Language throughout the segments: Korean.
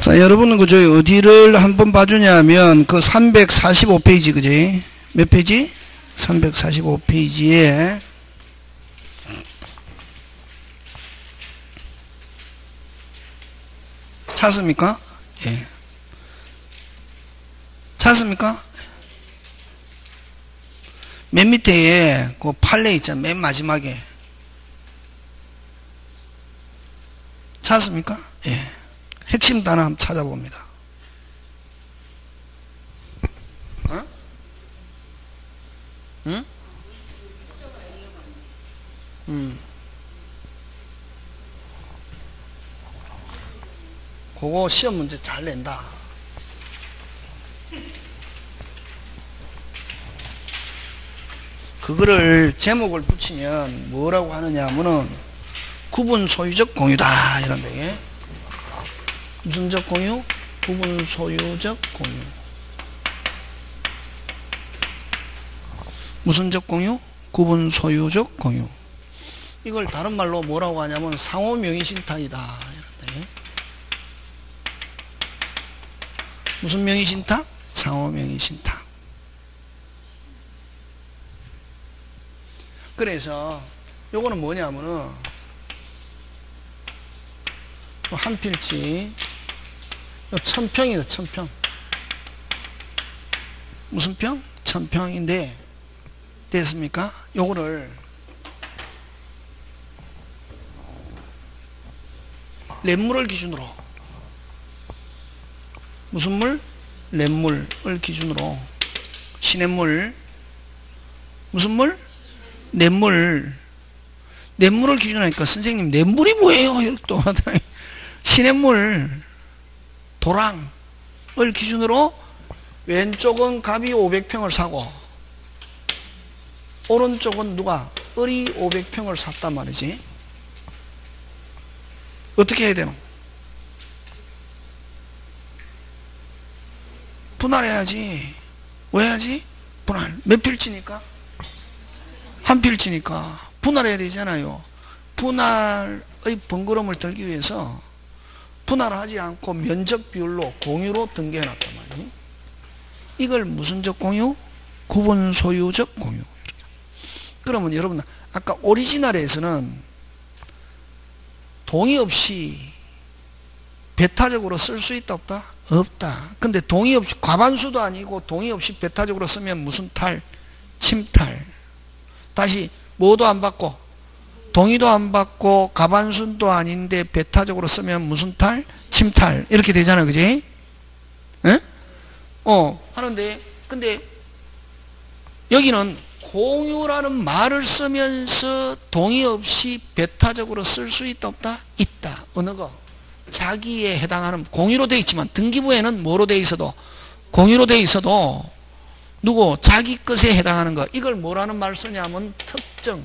자, 여러분은 그저 어디를 한번 봐주냐면 그 345페이지 그지? 몇 페이지? 345페이지에 찾습니까? 예. 찾습니까? 맨 밑에 그 판례 있잖아요. 맨 마지막에. 찾습니까? 예. 핵심 단어 한번 찾아봅니다. 어? 응? 그거 시험 문제 잘 낸다. 그거를 제목을 붙이면 뭐라고 하느냐 하면은 구분 소유적 공유다 이런데. 무슨적 공유? 구분 소유적 공유. 무슨적 공유? 구분 소유적 공유. 이걸 다른 말로 뭐라고 하냐면 상호 명의 신탁이다 이런데. 무슨 명의 신탁? 상호 명의 신탁. 그래서 요거는 뭐냐면은 한 필지 1000평이다. 1000평. 무슨 평? 1000평인데 됐습니까? 요거를 랩물을 기준으로 무슨 물? 랩물을 기준으로 시냇물 무슨 물? 냇물. 냇물을 기준으로 하니까 선생님 냇물이 뭐예요? 이렇게 또 하더니 시냇물 도랑을 기준으로 왼쪽은 갑이 500평을 사고 오른쪽은 누가? 을이 500평을 샀단 말이지. 어떻게 해야 되노? 분할해야지. 왜 해야지? 분할. 몇 필지니까? 한 필지니까 분할해야 되잖아요. 분할의 번거로움을 덜기 위해서 분할하지 않고 면적 비율로 공유로 등기해놨단 말이에요. 이걸 무슨적 공유? 구분 소유적 공유. 그러면 여러분 아까 오리지널에서는 동의 없이 배타적으로 쓸 수 있다 없다? 없다. 근데 동의 없이 과반수도 아니고 동의 없이 배타적으로 쓰면 무슨 탈? 침탈. 다시 뭐도 안 받고 동의도 안 받고 가반수도 아닌데 배타적으로 쓰면 무슨 탈? 침탈. 이렇게 되잖아요. 그지? 예? 하는데 근데 여기는 공유라는 말을 쓰면서 동의 없이 배타적으로 쓸 수 있다 없다? 있다. 어느 거? 자기에 해당하는 공유로 되어 있지만 등기부에는 뭐로 되어 있어도 공유로 되어 있어도 누구? 자기 것에 해당하는 거. 이걸 뭐라는 말을 쓰냐면 특정.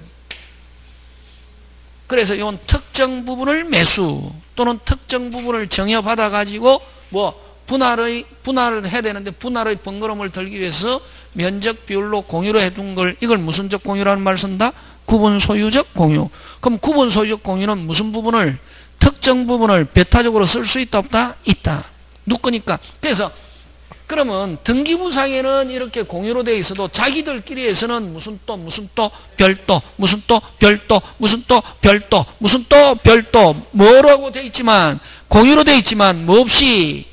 그래서 이건 특정 부분을 매수 또는 특정 부분을 정여받아 가지고 분할을 해야 되는데 분할의 번거로움을 덜기 위해서 면적 비율로 공유로 해둔 걸 이걸 무슨적 공유라는 말을 쓴다? 구분 소유적 공유. 그럼 구분 소유적 공유는 무슨 부분을 특정 부분을 배타적으로 쓸 수 있다 없다? 있다. 누구 거니까. 그래서 그러면 등기부상에는 이렇게 공유로 되어 있어도 자기들끼리에서는 무슨 또 별도 무슨 또 별도 무슨 또 별도 무슨 또 별도 뭐라고 되어 있지만 공유로 되어 있지만 뭐 없이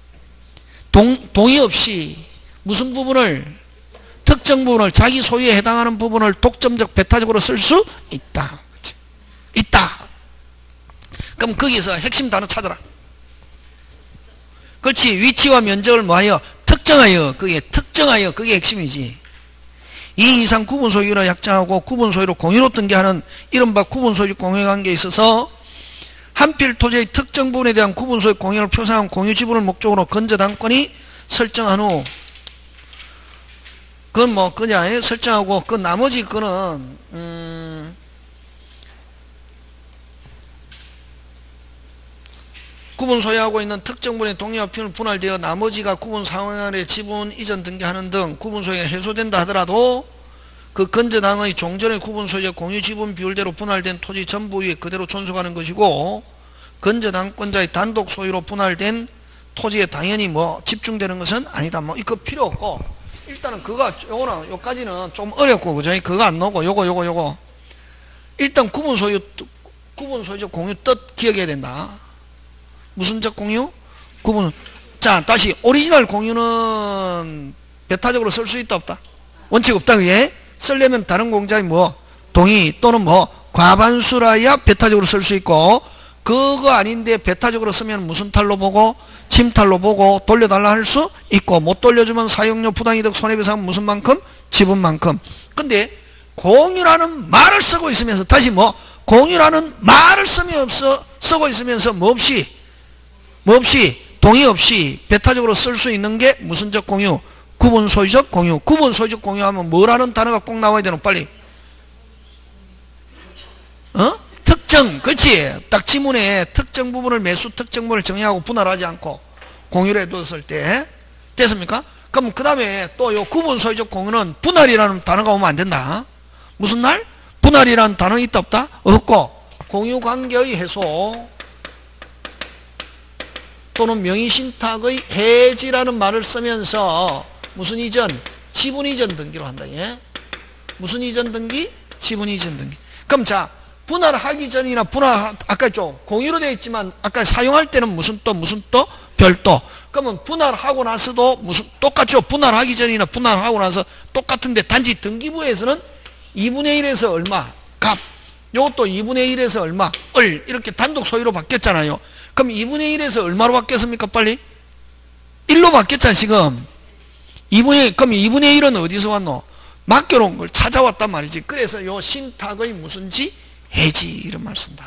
동의 없이 무슨 부분을 특정 부분을 자기 소유에 해당하는 부분을 독점적 배타적으로 쓸 수 있다. 있다. 그럼 거기서 핵심 단어 찾아라. 그렇지. 위치와 면적을 뭐하여? 특정하여. 그게 특정하여. 그게 핵심이지. 이 이상 구분 소유로 약정하고 구분 소유로 공유로 등기하는 이른바 구분 소유 공유 관계에 있어서 한 필 토지의 특정 부분에 대한 구분 소유 공유를 표상한 공유 지분을 목적으로 건저당권이 설정한 후 그건 뭐 그냥 설정하고 그 나머지 그거는 구분 소유하고 있는 특정 분의 독립 필요는 분할되어 나머지가 구분 상환의 지분 이전 등기하는 등 구분 소유가 해소된다 하더라도 그 건저당의 종전의 구분 소유의 공유 지분 비율대로 분할된 토지 전부 위에 그대로 존속하는 것이고 건저당권자의 단독 소유로 분할된 토지에 당연히 뭐 집중되는 것은 아니다. 뭐 이거 필요 없고 일단은 요거는 요까지는 좀 어렵고 그죠? 그거 안 나오고 요거 일단 구분 소유적 공유 뜻 기억해야 된다. 무슨적 공유? 자, 다시 오리지널 공유는 배타적으로 쓸 수 있다 없다? 원칙 없다. 그게 쓰려면 다른 공자의 뭐 동의 또는 뭐 과반수라야 배타적으로 쓸 수 있고 그거 아닌데 배타적으로 쓰면 무슨 탈로 보고 침탈로 보고 돌려달라 할 수 있고 못 돌려주면 사용료 부당이득 손해배상 무슨 만큼? 지분만큼. 근데 공유라는 말을 쓰고 있으면서 다시 뭐 공유라는 말을 쓰고 있으면서 뭐 없이 동의 없이 배타적으로 쓸 수 있는 게 무슨적 공유? 구분 소유적 공유. 구분 소유적 공유하면 뭐라는 단어가 꼭 나와야 되노? 빨리. 특정. 그렇지. 딱 지문에 특정 부분을 매수 특정 부분을 정의하고 분할하지 않고 공유를 해뒀을 때 됐습니까? 그럼 그 다음에 또 요 구분 소유적 공유는 분할이라는 단어가 오면 안 된다. 무슨 날? 분할이라는 단어 있다 없다? 없고 공유관계의 해소 또는 명의신탁의 해지라는 말을 쓰면서 무슨 이전? 지분 이전 등기로 한다. 예? 무슨 이전 등기? 지분 이전 등기. 그럼 자, 분할하기 전이나 아까 좀 공유로 되어 있지만 아까 사용할 때는 무슨 또 별도. 그러면 분할하고 나서도 똑같죠. 분할하기 전이나 분할하고 나서 똑같은데 단지 등기부에서는 2분의 1에서 얼마 값, 요것도 2분의 1에서 얼마 을 이렇게 단독 소유로 바뀌었잖아요. 그럼 2분의 1에서 얼마로 바뀌었습니까? 빨리 1로 바뀌었잖아 지금. 그럼 2분의 1은 어디서 왔노? 맡겨놓은 걸 찾아왔단 말이지. 그래서 요 신탁의 무슨지 해지 이런 말 쓴다.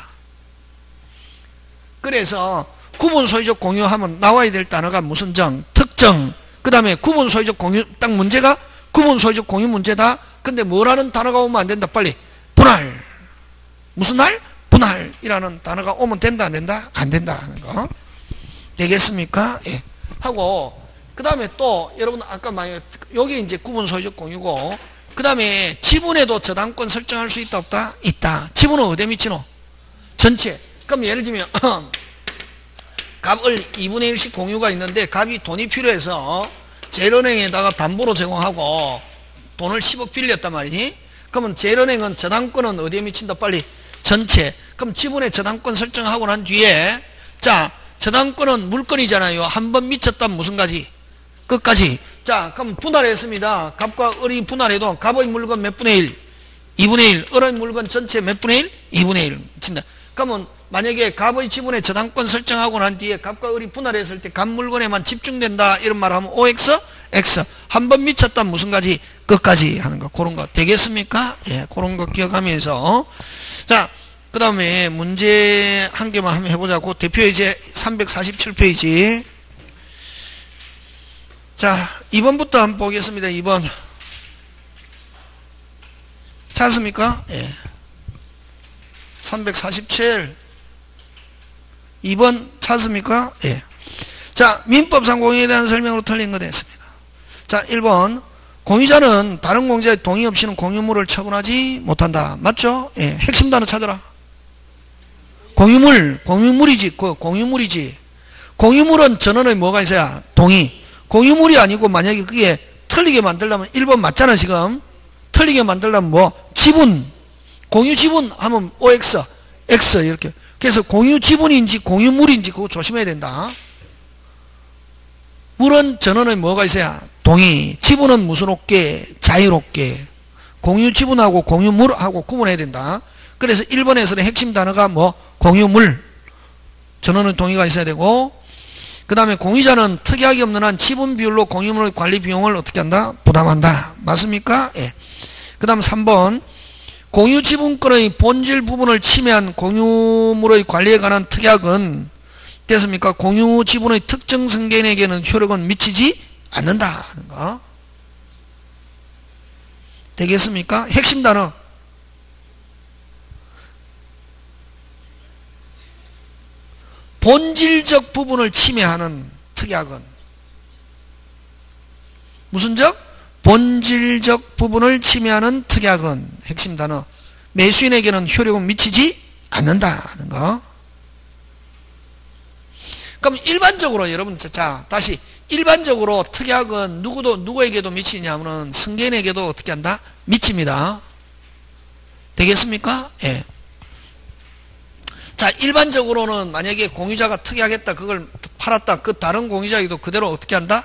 그래서 구분 소유적 공유하면 나와야 될 단어가 무슨 정? 특정. 그 다음에 구분 소유적 공유 딱 문제가 구분 소유적 공유 문제다. 근데 뭐라는 단어가 오면 안 된다. 빨리 분할. 무슨 날? 분할이라는 단어가 오면 된다 안 된다? 안 된다 하는 거. 되겠습니까? 예. 하고 그 다음에 또 여러분 아까 여기 이제 구분 소유적 공유고 그 다음에 지분에도 저당권 설정할 수 있다 없다? 있다. 지분은 어디에 미치노? 전체. 그럼 예를 들면 값을 2분의 1씩 공유가 있는데 값이 돈이 필요해서 제일은행에다가 담보로 제공하고 돈을 10억 빌렸단 말이니? 그러면 제일은행은 저당권은 어디에 미친다? 빨리 전체. 그럼 지분에 저당권 설정하고 난 뒤에 자, 저당권은 물건이잖아요. 한 번 미쳤다면 무슨 가지? 끝까지. 자, 그럼 분할했습니다. 값과 을이 분할해도 값의 물건 몇 분의 1? 2분의 1. 을의 물건 전체 몇 분의 1? 2분의 1. 진다. 그러면 만약에 값의 지분에 저당권 설정하고 난 뒤에 값과 을이 분할했을 때 값 물건에만 집중된다 이런 말 하면 OX, X. 한 번 미쳤다면 무슨 가지? 끝까지 하는 거. 그런 거 되겠습니까? 예, 그런 거 기억하면서. 자, 그 다음에 문제 한 개만 한번 해보자고. 대표 이제 347페이지. 자, 2번부터 한번 보겠습니다. 2번. 찾습니까? 예. 347. 2번 찾습니까? 예. 자, 민법상 공유에 대한 설명으로 틀린 거 됐습니다. 자, 1번. 공유자는 다른 공유자의 동의 없이는 공유물을 처분하지 못한다. 맞죠? 예. 핵심 단어 찾아라. 공유물이지. 공유물이지. 공유물은 전원의 뭐가 있어야? 동의. 공유물이 아니고 만약에 그게 틀리게 만들려면 1번 맞잖아 지금. 틀리게 만들려면 뭐? 지분. 공유 지분 하면 OX, X 이렇게. 그래서 공유 지분인지 공유물인지 그거 조심해야 된다. 물은 전원의 뭐가 있어야? 동의. 지분은 무슨 옥계? 자율옥계. 공유 지분하고 공유물하고 구분해야 된다. 그래서 1번에서는 핵심 단어가 뭐? 공유물. 전원의 동의가 있어야 되고 그 다음에 공유자는 특이하게 없는 한 지분 비율로 공유물 관리 비용을 어떻게 한다? 부담한다. 맞습니까? 예. 그 다음 3번 공유 지분권의 본질 부분을 침해한 공유물의 관리에 관한 특약은 됐습니까? 공유 지분의 특정 승계인에게는 효력은 미치지 않는다 하는 거. 되겠습니까? 핵심 단어. 본질적 부분을 침해하는 특약은 무슨 적? 본질적 부분을 침해하는 특약은 핵심 단어. 매수인에게는 효력은 미치지 않는다 하는 거. 그럼 일반적으로 여러분, 자, 다시. 일반적으로 특약은 누구에게도 미치냐면은 승계인에게도 어떻게 한다? 미칩니다. 되겠습니까? 예. 자, 일반적으로는 만약에 공유자가 특약했다, 그걸 팔았다, 그 다른 공유자에게도 그대로 어떻게 한다?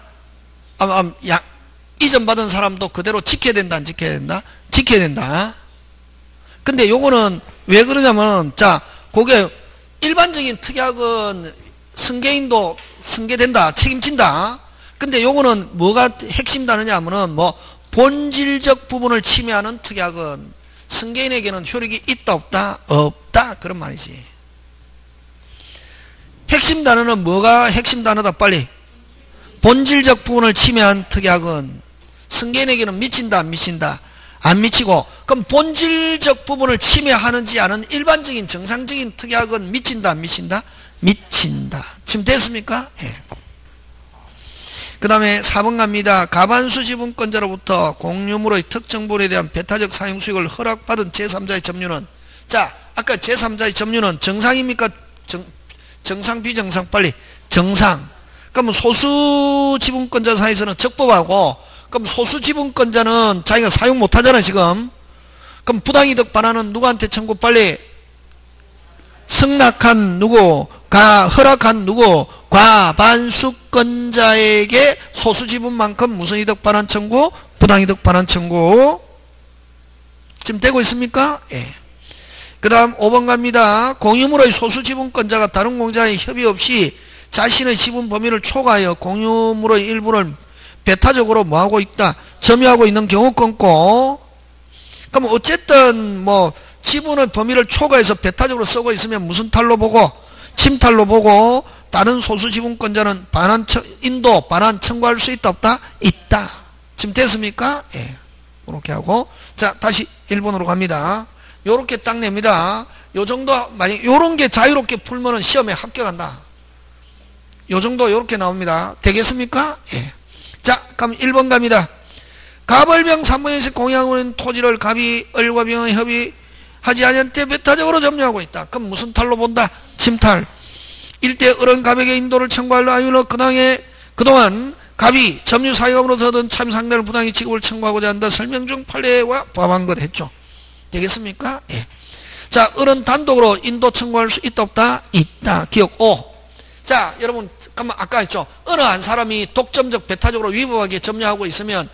이전받은 사람도 그대로 지켜야 된다, 안 지켜야 된다? 지켜야 된다. 근데 요거는 왜 그러냐면, 자, 그게 일반적인 특약은 승계인도 승계된다, 책임진다. 근데 요거는 뭐가 핵심 다르냐 하면은 뭐 본질적 부분을 침해하는 특약은 승계인에게는 효력이 있다, 없다? 없다. 그런 말이지. 핵심 단어는 뭐가 핵심 단어다, 빨리. 본질적 부분을 침해한 특약은 승계인에게는 미친다, 안 미친다? 안 미치고, 그럼 본질적 부분을 침해하는지 않은 일반적인 정상적인 특약은 미친다, 안 미친다? 미친다. 지금 됐습니까? 예. 그 다음에 4번 갑니다. 가반수 지분권자로부터 공유물의 특정 부분에 대한 배타적 사용 수익을 허락받은 제3자의 점유는, 자, 아까 제3자의 점유는 정상입니까? 정상, 비정상? 빨리. 정상. 그럼 소수 지분권자 사이에서는 적법하고, 그럼 소수 지분권자는 자기가 사용 못하잖아, 지금. 그럼 부당이득 반환은 누구한테 청구? 빨리. 승낙한 누구? 허락한 누구? 과반수권자에게 소수 지분만큼 무슨 이득 반환 청구? 부당이득 반환 청구. 지금 되고 있습니까? 예. 그 다음 5번 갑니다. 공유물의 소수 지분권자가 다른 공자의 협의 없이 자신의 지분 범위를 초과하여 공유물의 일부를 배타적으로 뭐하고 있다? 점유하고 있는 경우 끊고, 그럼 어쨌든 뭐 지분의 범위를 초과해서 배타적으로 쓰고 있으면 무슨 탈로 보고? 침탈로 보고, 다른 소수 지분권자는 인도 반환 청구할 수 있다, 없다? 있다. 지금 됐습니까? 예. 이렇게 하고, 자, 다시 1번으로 갑니다. 요렇게 딱 냅니다. 요 정도, 만약 요런 게 자유롭게 풀면은 시험에 합격한다. 요 정도 요렇게 나옵니다. 되겠습니까? 예. 자, 그럼 1번 갑니다. 갑을병 3분의 1씩 공유하고 있는 토지를 갑이 을과 병의 협의하지 않은 때 배타적으로 점유하고 있다. 그럼 무슨 탈로 본다? 침탈. 일대 을은 갑에게 인도를 청구할 아유로 그동안 갑이 점유 사유업으로서 얻은 참상대를 부당히 지급을 청구하고자 한다. 설명 중 판례와 부합한 것 했죠. 되겠습니까? 예. 자, 을은 단독으로 인도 청구할 수 있다, 없다? 있다. 기억 5. 자, 여러분, 아까 했죠. 어느 한 사람이 독점적 배타적으로 위법하게 점유하고 있으면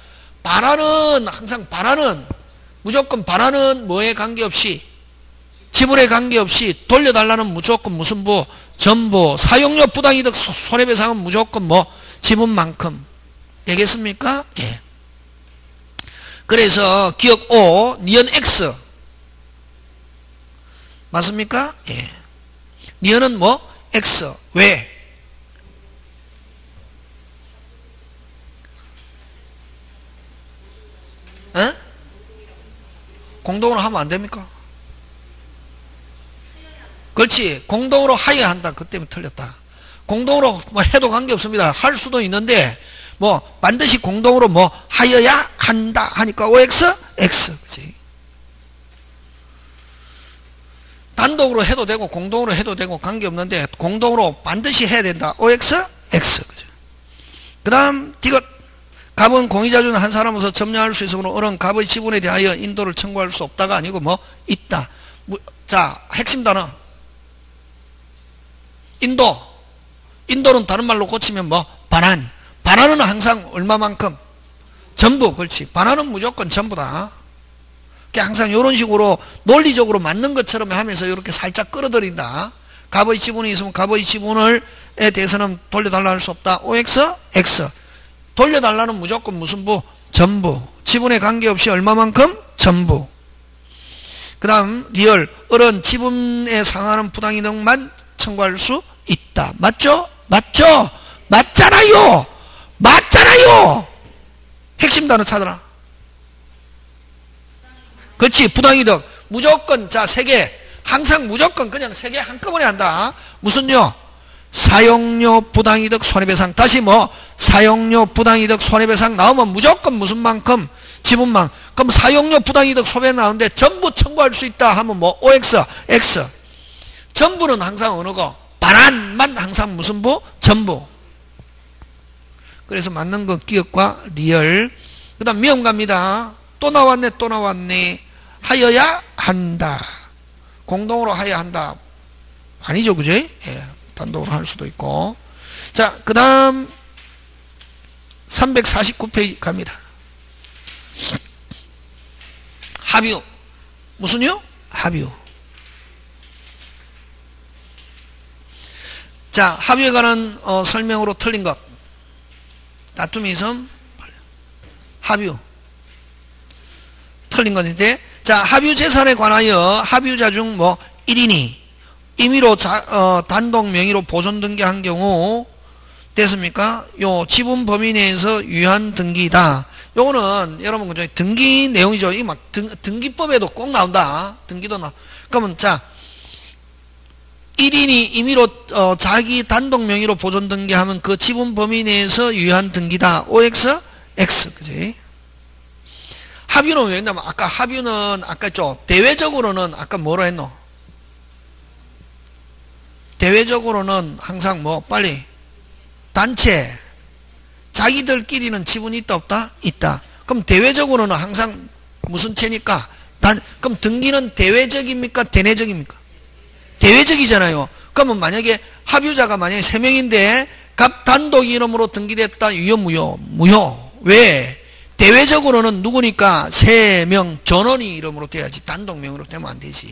무조건 반환은 뭐에 관계없이, 지분에 관계없이 돌려달라는 무조건 무슨 부? 전부. 사용료 부당이득 손해배상은 무조건 뭐? 지분만큼. 되겠습니까? 예. 그래서 기억 5, 니은 X. 맞습니까? 예. 니은은 뭐? X. 왜? 에? 공동으로 하면 안 됩니까? 그렇지. 공동으로 하여야 한다. 그 때문에 틀렸다. 공동으로 뭐 해도 관계없습니다. 할 수도 있는데 뭐 반드시 공동으로 뭐 하여야 한다 하니까 OX? X. 그치? 단독으로 해도 되고 공동으로 해도 되고 관계없는데 공동으로 반드시 해야 된다. OX? X. 그죠? 그 다음 디귿. 갑은 공유자 중 한 사람으로서 점유할 수 있으므로 을은 갑의 지분에 대하여 인도를 청구할 수 없다가 아니고 뭐 있다. 자, 핵심 단어. 인도는 다른 말로 고치면 뭐 반환. 반환은 항상 얼마만큼? 전부. 그렇지. 반환은 무조건 전부다. 항상 이런 식으로 논리적으로 맞는 것처럼 하면서 이렇게 살짝 끌어들인다. 갑의 지분이 있으면 갑의 지분에 대해서는 돌려달라 할 수 없다. OX? X. 돌려달라는 무조건 무슨 부? 전부. 지분에 관계없이 얼마만큼? 전부. 그 다음 리얼. 을은 지분에 상하는 부당이득만 청구할 수 있다. 맞죠? 맞죠? 맞잖아요. 맞잖아요. 핵심 단어 찾아라. 그렇지. 부당이득 무조건. 자, 3개 항상 무조건 그냥 3개 한꺼번에 한다. 무슨요? 사용료 부당이득 손해배상. 다시 뭐 사용료 부당이득 손해배상 나오면 무조건 무슨 만큼? 지분만. 그럼 사용료 부당이득 손해 나오는데 전부 청구할 수 있다 하면 뭐 OX? X. 전부는 항상 어느 거? 반환만 항상 무슨 부? 전부. 그래서 맞는 거 기억과 리얼. 그 다음 미음 갑니다. 또 나왔네. 하여야 한다. 공동으로 하여야 한다. 아니죠, 그죠? 예, 단독으로 할 수도 있고. 자, 그 다음 349페이지 갑니다. 합유. 무슨요? 합유. 자, 합유에 관한 설명으로 틀린 것. 다툼이 있음 합유. 틀린 것인데, 자, 합유 재산에 관하여 합유자 중 뭐 1인이 임의로 단독 명의로 보존 등기한 경우 됐습니까? 요 지분 범위 내에서 유한 등기다. 요거는 여러분 그죠? 등기 내용이죠. 이 막 등기법에도 꼭 나온다. 등기도 나. 그러면 자, 1인이 임의로 자기 단독 명의로 보존 등기하면 그 지분 범위 내에서 유한 등기다. OX, X, 그지? 합유는 왜냐면 아까 합유는 아까 대외적으로는 아까 뭐로 했노? 대외적으로는 항상 뭐 빨리 단체 자기들끼리는 지분이 있다 없다? 있다. 그럼 대외적으로는 항상 무슨 체니까? 그럼 등기는 대외적입니까? 대내적입니까? 대외적이잖아요. 그러면 만약에 합유자가 만약에 3명인데 각 단독 이름으로 등기됐다. 유효 무효? 무효. 왜? 대외적으로는 누구니까 3명 전원이 이름으로 돼야지 단독명으로 되면 안 되지.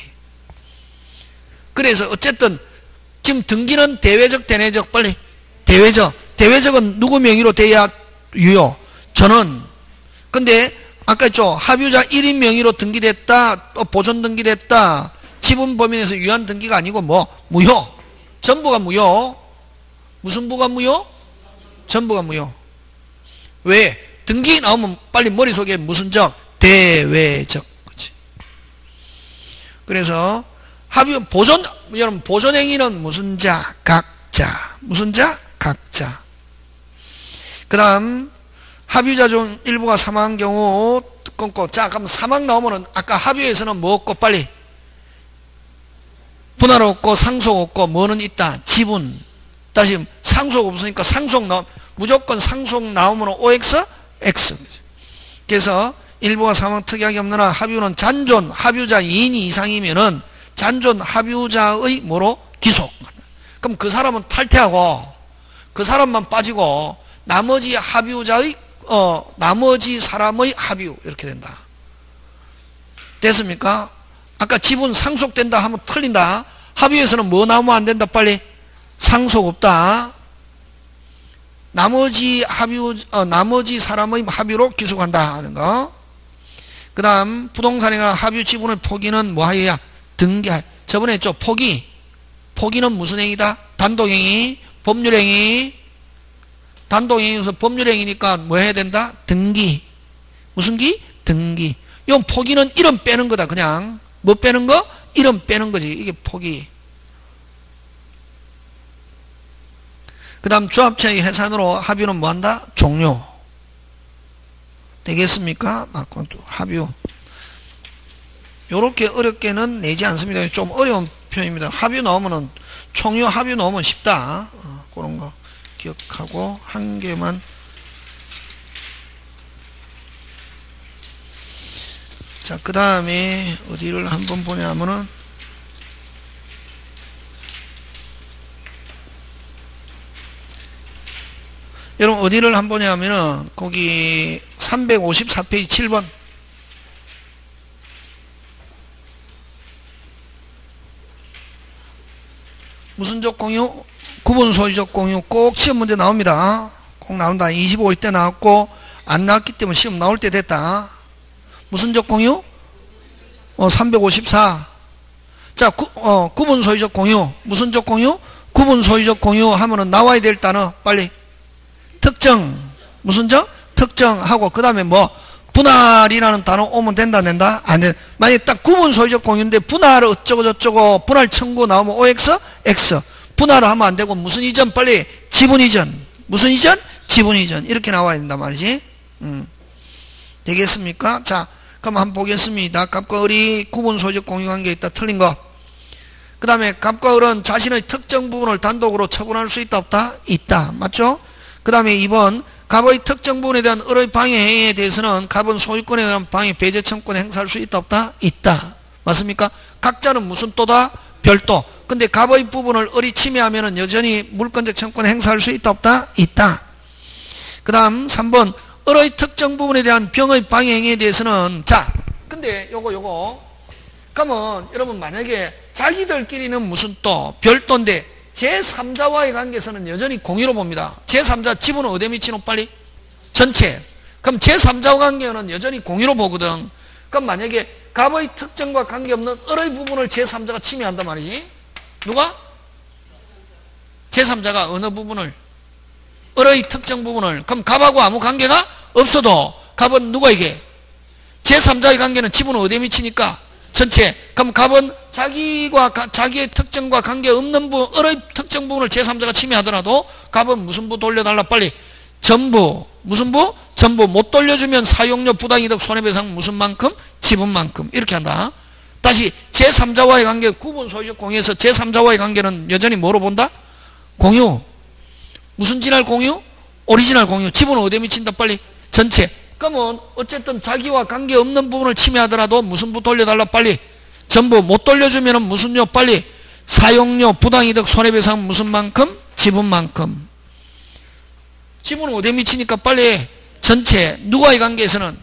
그래서 어쨌든 지금 등기는 대외적 대내적 빨리 대외적은 누구 명의로 돼야 유효? 전원. 근데 아까 했죠. 합유자 1인 명의로 등기됐다. 보존 등기됐다. 지분 범위 내에서 유한 등기가 아니고 뭐? 무효. 전부가 무효. 무슨 부가 무효? 전부가 무효. 왜? 등기 나오면 빨리 머릿속에 무슨 적? 대외적. 그치? 그래서 합유 보존, 여러분 보존행위는 무슨 자? 각자. 무슨 자? 각자. 그 다음 합유자 중 일부가 사망한 경우 끊고. 자, 그럼 사망 나오면은 아까 합유에서는 뭐 없고 빨리 분할 없고 상속 없고 뭐는 있다? 지분. 다시 상속 없으니까 무조건 상속 나오면 OX, X. 그래서 일부가 사망 특약이 없는 한 합유는 잔존 합유자 2인 이상이면은 잔존 합유자의 뭐로? 기속. 그럼 그 사람은 탈퇴하고 그 사람만 빠지고 나머지 합유자의 나머지 사람의 합유 이렇게 된다. 됐습니까? 아까 지분 상속된다 하면 틀린다. 합유에서는 뭐 나오면 안 된다 빨리? 상속 없다. 나머지 사람의 합유로 기속한다 하는 거. 그 다음 부동산이나 합유 지분의 포기는 뭐 하여야? 등기할. 저번에 했죠. 포기는 무슨 행위다? 단독행위, 법률행위. 단독행위에서 법률행위니까 뭐 해야 된다? 등기. 무슨 기? 등기. 이건 포기는 이름 빼는 거다. 그냥 뭐 빼는 거? 이름 빼는 거지. 이게 포기. 그 다음 조합체의 해산으로 합유는 뭐한다? 종료. 되겠습니까? 합유. 요렇게 어렵게는 내지 않습니다. 좀 어려운 표현입니다. 합유 나오면은 총유 합유 나오면 쉽다. 그런 거 기억하고 한 개만. 자, 그 다음에 어디를 한번 보냐면은 여러분 어디를 한번 보냐면은 거기 354페이지 7번. 무슨적 공유? 구분소유적 공유. 꼭 시험 문제 나옵니다. 꼭 나온다. 25일 때 나왔고 안 나왔기 때문에 시험 나올 때 됐다. 무슨적 공유? 354. 자, 구분소유적 공유. 무슨적 공유? 구분소유적 공유 하면은 나와야 될 단어 빨리. 특정. 무슨적? 특정하고 그 다음에 뭐 분할이라는 단어 오면 된다, 된다? 안 돼. 만약에 딱 구분 소유적 공유인데 분할 어쩌고 저쩌고 분할 청구 나오면 OX, X. 분할을 하면 안 되고 무슨 이전? 빨리 지분 이전. 무슨 이전? 지분 이전. 이렇게 나와야 된단 말이지. 되겠습니까? 자, 그럼 한번 보겠습니다. 값과 을이 구분 소유적 공유 관계에 있다. 틀린 거. 그 다음에 갑과 을은 자신의 특정 부분을 단독으로 처분할 수 있다 없다? 있다. 맞죠? 그 다음에 2번 갑의 특정 부분에 대한 을의 방해 행위에 대해서는 갑은 소유권에 의한 방해 배제 청구권을 행사할 수 있다 없다? 있다. 맞습니까? 각자는 무슨 또다? 별도. 근데 갑의 부분을 을이 침해하면은 여전히 물권적 청구권을 행사할 수 있다 없다? 있다. 그 다음 3번 을의 특정 부분에 대한 병의 방해 행위에 대해서는 자 근데 요거 그러면 여러분 만약에 자기들끼리는 무슨 또 별도인데 제3자와의 관계에서는 여전히 공유로 봅니다. 제3자 지분은 어디에 미치노 빨리? 전체. 그럼 제3자와 관계는 여전히 공유로 보거든. 그럼 만약에 갑의 특정과 관계없는 을의 부분을 제3자가 침해한단 말이지. 누가? 제3자가 어느 부분을? 을의 특정 부분을. 그럼 갑하고 아무 관계가 없어도 갑은 누구에게? 제3자의 관계는 지분은 어디에 미치니까? 전체. 그럼 갑은 자기의 특정과 관계없는 부분, 을의 특정 부분을 제3자가 침해하더라도 갑은 무슨 부 돌려달라 빨리? 전부. 무슨 부? 전부. 못 돌려주면 사용료 부당이득 손해배상 무슨 만큼? 지분만큼. 이렇게 한다. 다시 제3자와의 관계 구분 소유적 공유에서 제3자와의 관계는 여전히 뭐로 본다? 공유. 무슨 진할 공유? 오리지널 공유. 지분은 어디에 미친다 빨리? 전체. 그러면 어쨌든 자기와 관계없는 부분을 침해하더라도 무슨 부 돌려달라 빨리? 전부. 못 돌려주면 무슨요 빨리? 사용료 부당이득 손해배상 무슨 만큼? 지분만큼. 지분은 어디에 미치니까 빨리? 전체. 누구와의 관계에서는?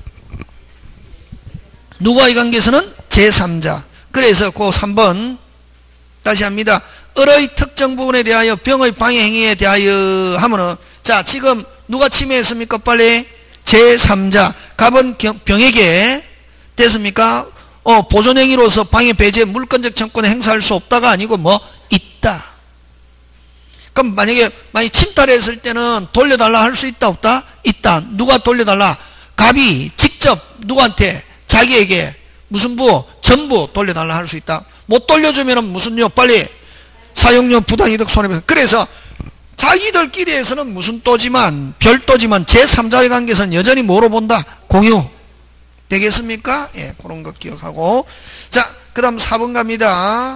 누구와의 관계에서는? 제3자. 그래서 그 3번 다시 합니다. 을의 특정 부분에 대하여 병의 방해 행위에 대하여 하면은 자 지금 누가 침해했습니까 빨리? 제3자. 갑은 병에게 됐습니까? 보존행위로서 방해 배제 물권적 청구권을 행사할 수 없다가 아니고 뭐 있다. 그럼 만약에 침탈했을 때는 돌려달라 할 수 있다 없다? 있다. 누가 돌려달라? 갑이 직접 누구한테? 자기에게 무슨 부? 전부 돌려달라 할 수 있다. 못 돌려주면 무슨요? 빨리 사용료 부당이득 손해배상. 그래서 자기들끼리에서는 무슨 또지만 별도지만 제3자의 관계에서는 여전히 뭐로 본다? 공유. 되겠습니까? 예, 그런 것 기억하고. 자, 그 다음 4번 갑니다.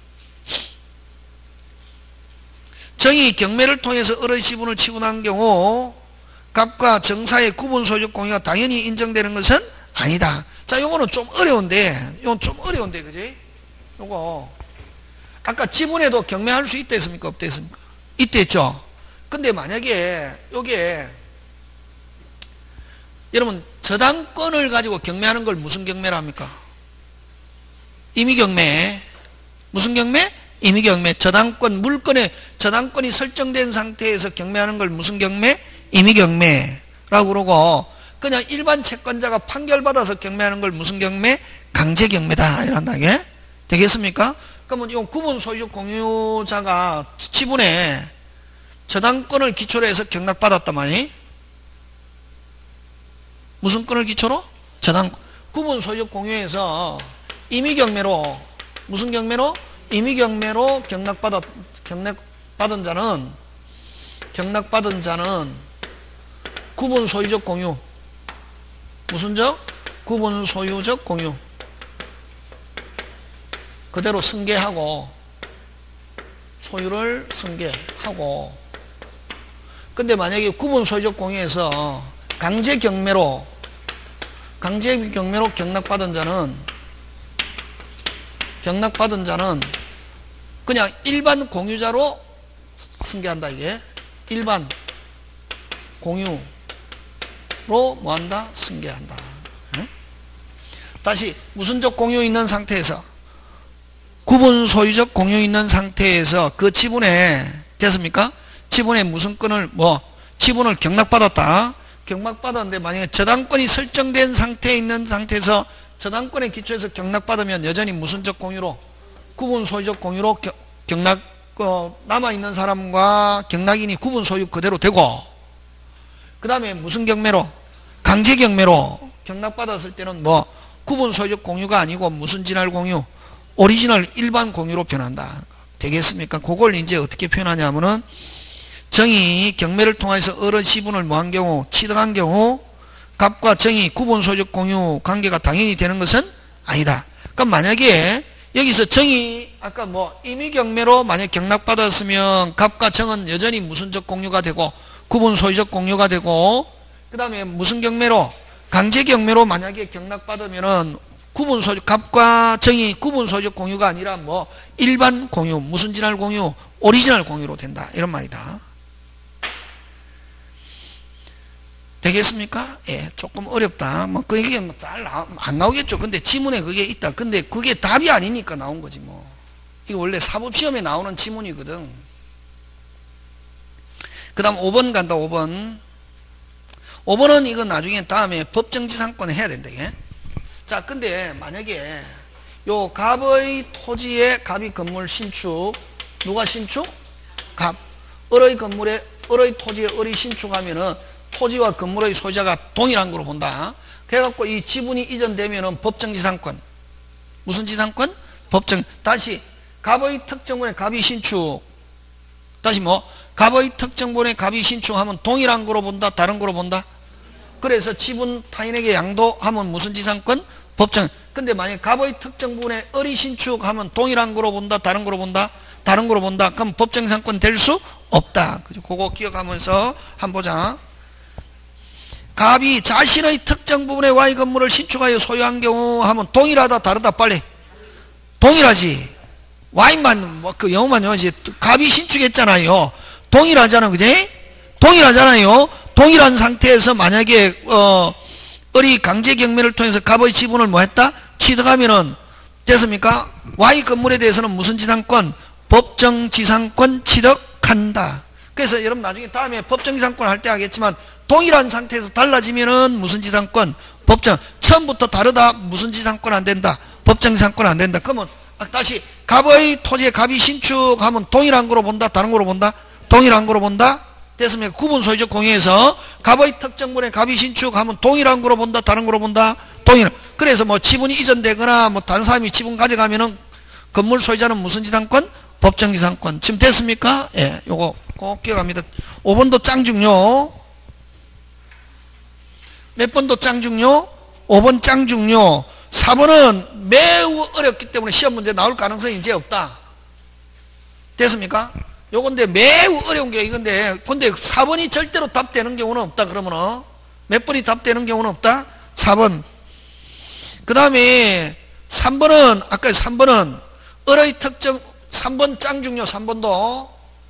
정의 경매를 통해서 을의 지분을 치분한 경우 갑과 정사의 구분 소유적 공유가 당연히 인정되는 것은 아니다. 자, 요거는 좀 어려운데, 그지? 요거. 아까 지분에도 경매할 수 있다 했습니까? 없다 했습니까? 있다 했죠? 근데 만약에, 요게, 여러분, 저당권을 가지고 경매하는 걸 무슨 경매라 합니까? 임의경매. 무슨 경매? 임의경매. 저당권, 물건에 저당권이 설정된 상태에서 경매하는 걸 무슨 경매? 임의경매라고 그러고, 그냥 일반 채권자가 판결받아서 경매하는 걸 무슨 경매? 강제경매다. 이란다, 이게. 되겠습니까? 그러면 이 구분 소유적 공유자가 지분에 저당권을 기초로 해서 경락받았단 말이에요. 무슨 건을 기초로? 저당 구분 소유적 공유에서 임의경매로 무슨 경매로? 임의경매로 경락받은 자는 구분 소유적 공유 무슨 적? 구분 소유적 공유 그대로 승계하고 소유를 승계하고 근데 만약에 구분 소유적 공유에서 강제 경매로 경락받은 자는 그냥 일반 공유자로 승계한다. 이게 일반 공유로 뭐한다? 승계한다. 응? 다시 무슨적 공유 있는 상태에서 구분 소유적 공유 있는 상태에서 그 지분에 됐습니까? 지분에 무슨 건을 지분을 경락받았다. 경락받았는데 만약에 저당권이 설정된 상태에 있는 상태에서 저당권에 기초해서 경락받으면 여전히 무슨적 공유로 구분 소유적 공유로 경락 남아있는 사람과 경락인이 구분 소유 그대로 되고 그 다음에 무슨 경매로 강제 경매로 경락받았을 때는 구분 소유적 공유가 아니고 무슨 진할 공유 오리지널 일반 공유로 변한다. 되겠습니까? 그걸 이제 어떻게 표현하냐면은 정의 경매를 통해서 을의 지분을 뭐한 경우 취득한 경우 갑과 정의 구분 소유적 공유 관계가 당연히 되는 것은 아니다. 그럼 만약에 여기서 정이 아까 임의경매로 만약 경락받았으면 갑과 정은 여전히 무슨적 공유가 되고 구분 소유적 공유가 되고, 그 다음에 무슨 경매로 강제경매로 만약에 경락받으면은 구분 소유, 갑과 정이 구분 소유적 공유가 아니라 일반 공유, 무슨 진할 공유, 오리지널 공유로 된다, 이런 말이다. 되겠습니까? 예, 조금 어렵다. 그게 잘 안 나오겠죠. 근데 지문에 그게 있다. 근데 그게 답이 아니니까 나온 거지 이거 원래 사법시험에 나오는 지문이거든. 그 다음 5번 간다. 5번. 5번은 이건 나중에 다음에 법정지상권에 해야 된다. 이게. 자, 근데 만약에 요 갑의 토지에 갑이 건물 신축, 누가 신축? 갑. 을의 건물에, 을의 토지에 을이 신축하면은 토지와 건물의 소유자가 동일한 거로 본다. 그래갖고 이 지분이 이전되면은 법정지상권. 무슨 지상권? 법정. 다시 갑의 특정본에 갑이 신축. 다시 갑의 특정본에 갑이 신축하면 동일한 거로 본다, 다른 거로 본다. 그래서 지분 타인에게 양도하면 무슨 지상권? 법정. 근데 만약 갑의 특정본에 을이 신축하면 동일한 거로 본다, 다른 거로 본다, 다른 거로 본다. 그럼 법정지상권 될 수 없다. 그거 기억하면서 한번 보자. 갑이 자신의 특정 부분의 Y 건물을 신축하여 소유한 경우 하면 동일하다, 다르다, 빨리. 동일하지. Y만, 그 영어만요. 이제 갑이 신축했잖아요. 동일하잖아, 그지? 동일하잖아요. 동일한 상태에서 만약에, 을이 강제 경매를 통해서 갑의 지분을 했다? 취득하면은, 됐습니까? Y 건물에 대해서는 무슨 지상권? 법정지상권 취득한다. 그래서 여러분 나중에 다음에 법정지상권 할 때 하겠지만, 동일한 상태에서 달라지면은 무슨 지상권? 법정. 처음부터 다르다. 무슨 지상권 안 된다. 법정지상권 안 된다. 그러면 다시 갑의 토지에 갑이 신축하면 동일한 거로 본다, 다른 거로 본다? 동일한 거로 본다? 됐습니까? 구분 소유적 공유에서 갑의 특정본에 갑이 신축하면 동일한 거로 본다, 다른 거로 본다? 동일한. 그래서 지분이 이전되거나 다른 사람이 지분 가져가면은 건물 소유자는 무슨 지상권? 법정지상권. 지금 됐습니까? 예, 요거 꼭 기억합니다. 5번도 짱 중요. 몇 번도 짱 중요? 5번 짱 중요. 4번은 매우 어렵기 때문에 시험 문제 나올 가능성이 이제 없다. 됐습니까? 요건데 매우 어려운 게 이건데, 근데 4번이 절대로 답되는 경우는 없다. 그러면은 몇 번이 답되는 경우는 없다? 4번. 그 다음에 3번은 아까 3번은 을의 특정, 3번 짱 중요. 3번도.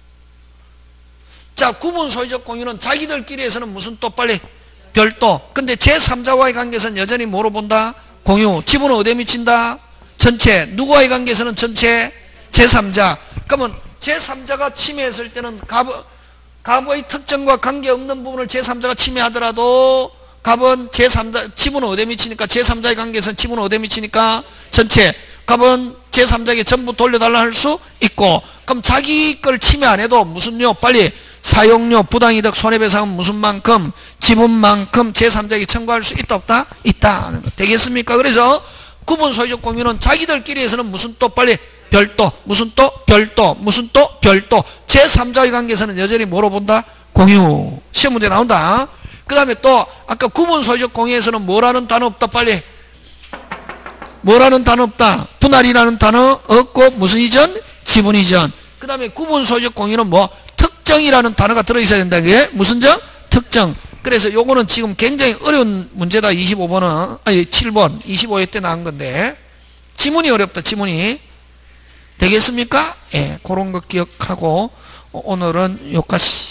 자, 구분 소유적 공유는 자기들끼리에서는 무슨 또 빨리 별도. 근데 제3자와의 관계에서는 여전히 뭐로 본다? 공유. 지분은 어디에 미친다? 전체. 누구와의 관계에서는 전체? 제3자. 그러면 제3자가 침해했을 때는 갑의 특정과 관계없는 부분을 제3자가 침해하더라도 갑은 제3자, 지분은 어디에 미치니까 제3자의 관계에서는 지분은 어디에 미치니까 전체. 갑은 제3자에게 전부 돌려달라 할 수 있고, 그럼 자기 걸 침해 안 해도 무슨요? 빨리 사용료, 부당이득, 손해배상은 무슨 만큼? 지분만큼 제3자에게 청구할 수 있다, 없다? 있다. 되겠습니까? 그래서 구분 소유적 공유는 자기들끼리에서는 무슨 또 빨리 별도, 무슨 또 별도, 무슨 또 별도. 제3자의 관계에서는 여전히 뭐로 본다? 공유. 시험 문제 나온다. 그 다음에 또 아까 구분 소유적 공유에서는 뭐라는 단어 없다, 빨리. 뭐라는 단어 없다. 분할이라는 단어 없고 무슨 이전? 지분 이전. 그 다음에 구분 소유적 공유는 특정이라는 단어가 들어있어야 된다. 그게 무슨 정? 특정. 그래서 요거는 지금 굉장히 어려운 문제다. 25번은, 아니 7번 25회 때 나온 건데 지문이 어렵다. 지문이. 되겠습니까? 예, 그런 거 기억하고 오늘은 여기까지.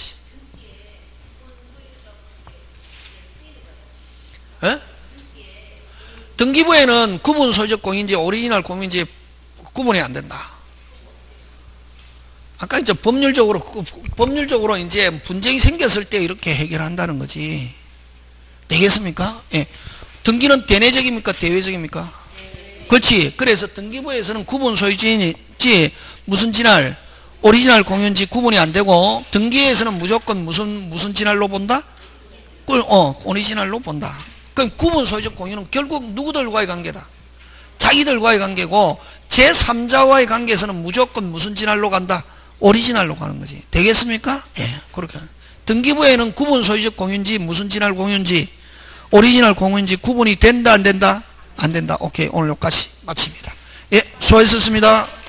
예? 등기부에는 구분 소유적 공유인지 오리지널 공유인지 구분이 안 된다. 아까 이제 법률적으로 이제 분쟁이 생겼을 때 이렇게 해결한다는 거지. 되겠습니까? 예. 등기는 대내적입니까? 대외적입니까? 그렇지. 그래서 등기부에서는 구분 소유주인지 무슨 진할, 오리지널 공유인지 구분이 안 되고, 등기에서는 무조건 무슨 진할로 본다? 오리지널로 본다. 그럼 구분 소유적 공유는 결국 누구들과의 관계다? 자기들과의 관계고, 제3자와의 관계에서는 무조건 무슨 진할로 간다? 오리지널로 가는 거지. 되겠습니까? 예, 그렇게. 등기부에는 구분 소유적 공유인지 무슨 진할 공유인지 오리지널 공유인지 구분이 된다, 안 된다? 안 된다. 오케이. 오늘 여기까지 마칩니다. 예, 수고하셨습니다.